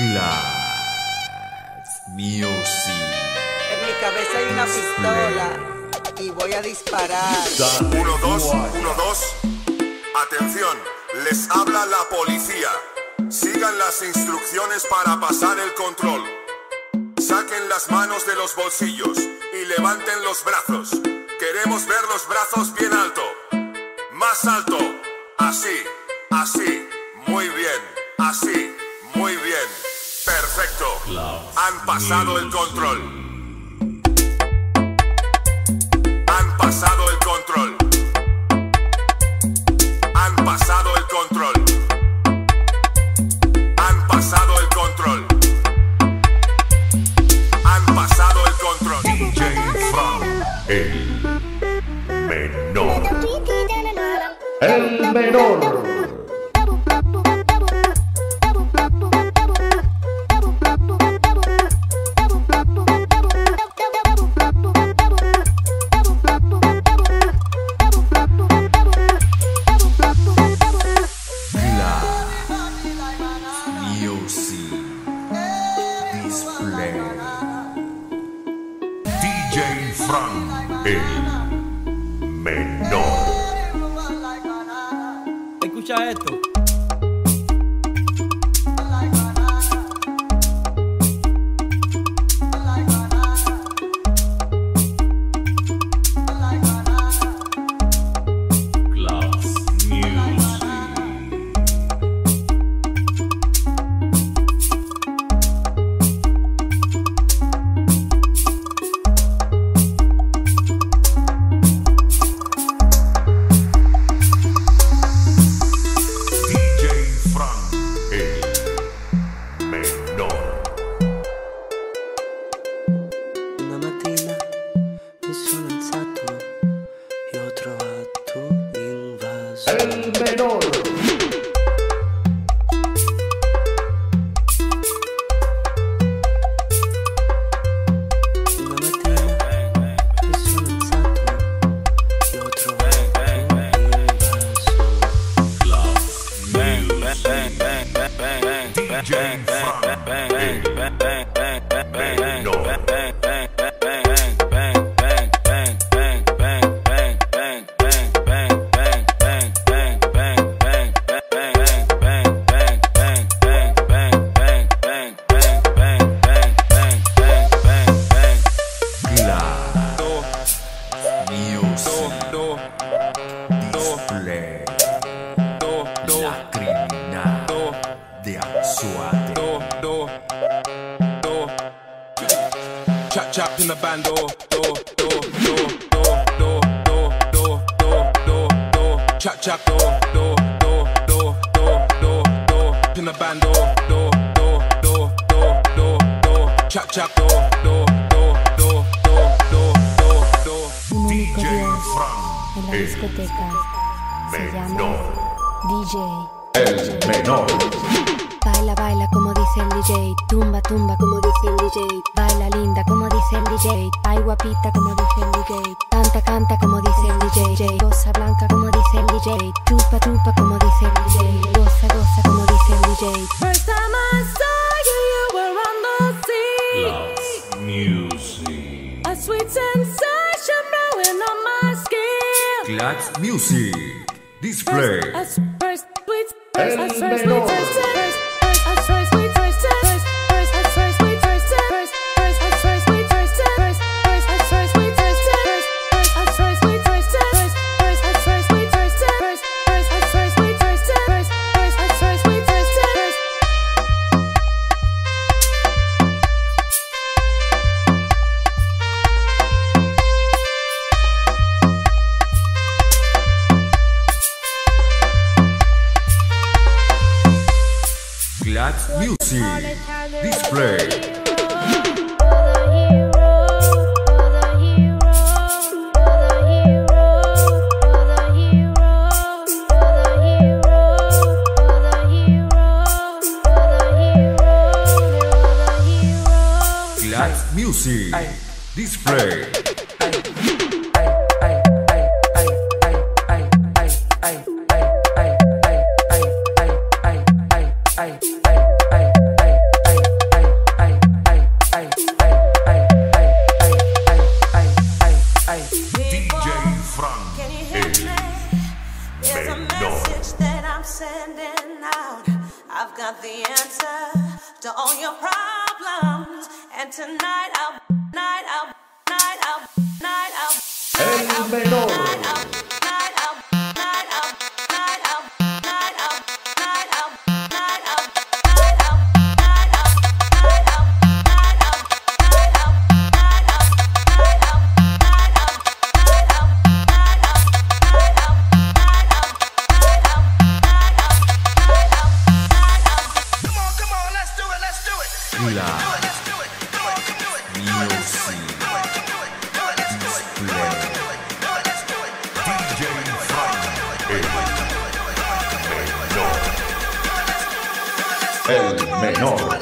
Glass Music. En mi cabeza hay una pistola y voy a disparar. 1, 2, 1, 2. Atención, les habla la policía. Sigan las instrucciones para pasar el control. Saquen las manos de los bolsillos y levanten los brazos. Queremos ver los brazos bien alto. Más alto. Así, así. Muy bien. Así, muy bien. Perfecto. Han pasado el control. Han pasado el control. Han pasado el control. Han pasado el control. Han pasado el control. DJ Frank, el menor. El menor. DJ Frank, el menor. Escucha esto. El menor. La criminal de Anzuate. Chap chap in the bando. Chap chap in the bando. Chap chap Un único DJ Dios Frank, en la discoteca se llama menor. DJ. El menor. Baila, baila como dice el DJ. Tumba, tumba como dice el DJ. Baila linda como dice el DJ. Ay guapita como dice el DJ. Canta, canta como dice el DJ. Goza blanca como dice el DJ. Chupa, chupa como dice el DJ. Goza, goza como dice el DJ. First time I saw you, you were on the scene. Glass Music. A sweet sensation blowing on my skin. Glass Music Display. El menor. Glass Music Display. Glass Music Display. to all your problems. And tonight I'll El menor. El menor.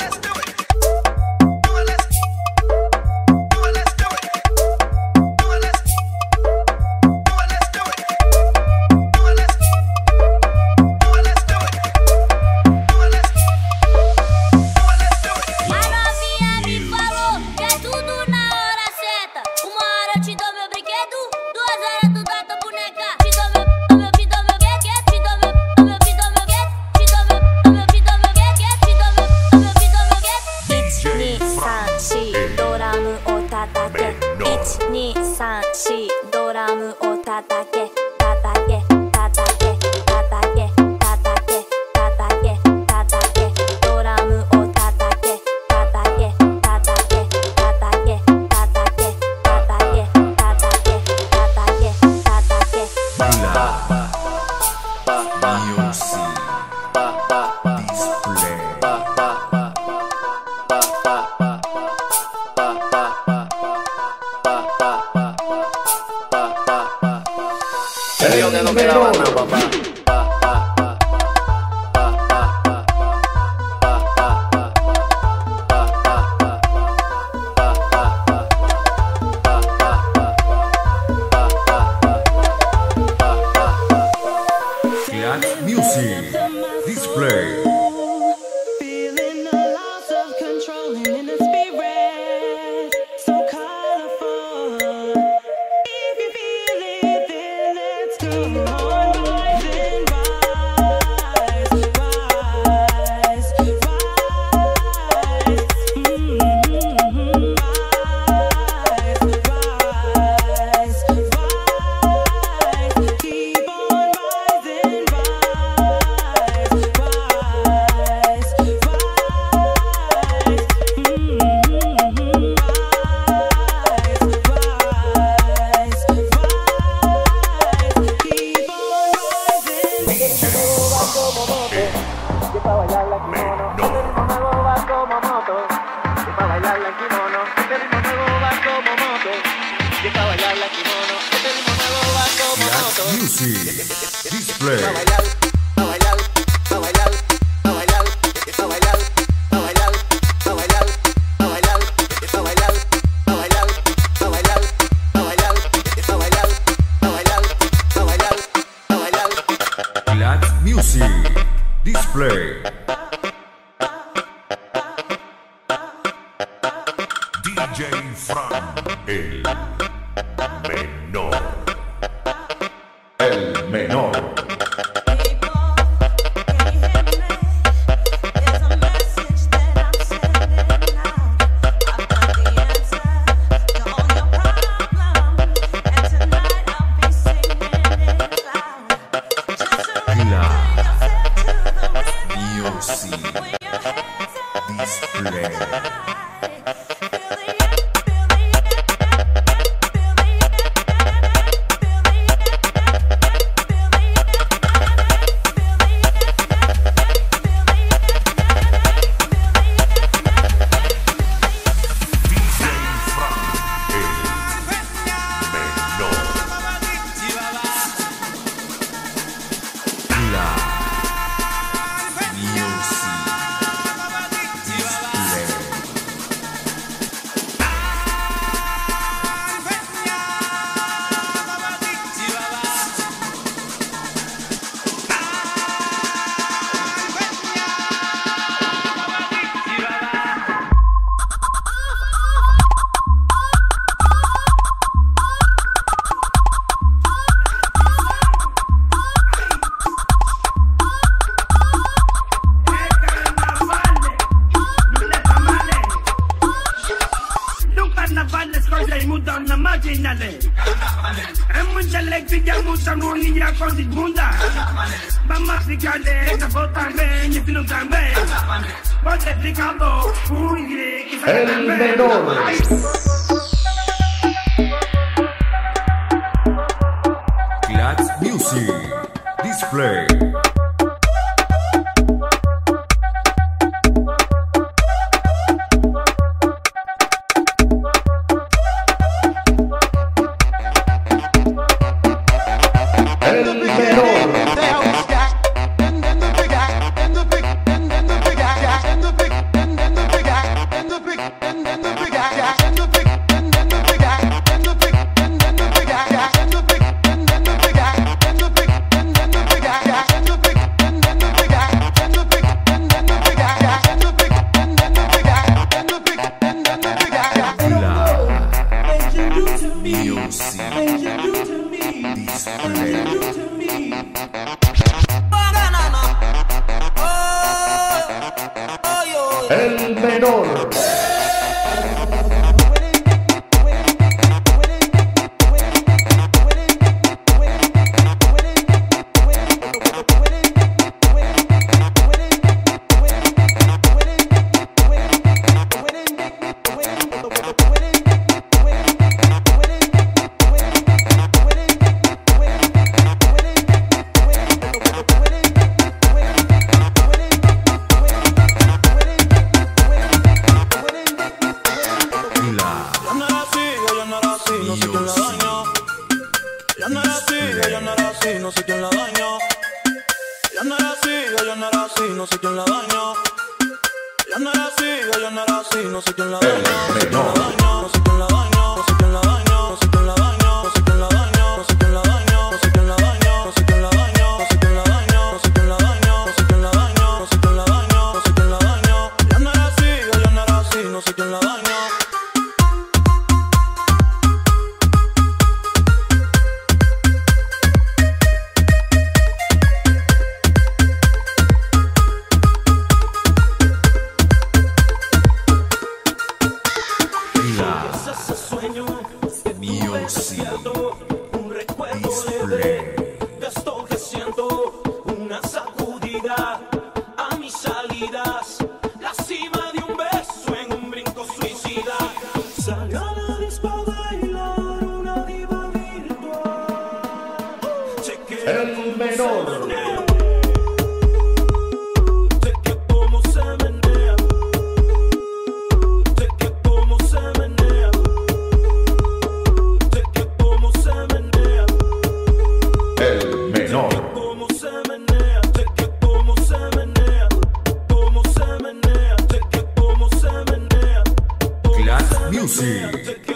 Music Display. Feeling a loss of control and in the spirit, so colorful. If you feel it, then let's come on, rise and rise, rise, rise, rise, keep on rising, Music Display. Glad Music Display. DJ Fran, el menor. El menor. Imagínate, es mucha eléctrica, mucha monilla con segunda. Vamos a explicarle esta foto también, y tú también. Voy explicando, El menor. Clax Music Display. El menor. No sé quién la dañó. Ya no era así, ella no era así, no sé quién la dañó. Ya no era así, ella no era así, no sé quién la dañó. No sé quién la dañó, no sé quién la dañó, no sé quién la dañó, no sé quién la dañó, no sé quién la dañó, no sé quién la dañó, no sé quién la dañó, no sé quién la dañó, no sé quién la dañó, no sé quién la dañó, no sé quién la dañó, no sé quién la dañó, no sé quién la dañó. Ya no era así, ella no era así, no sé quién la dañó. Un recuerdo leve de esto que siento, una sacudida a mis salidas, la cima de un beso en un brinco suicida. Salió a la disco a bailar una diva virtual. El menor. Music.